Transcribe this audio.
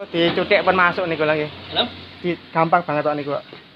Dicutik pun masuk niku lagi. Halo? Gampang banget kok niku.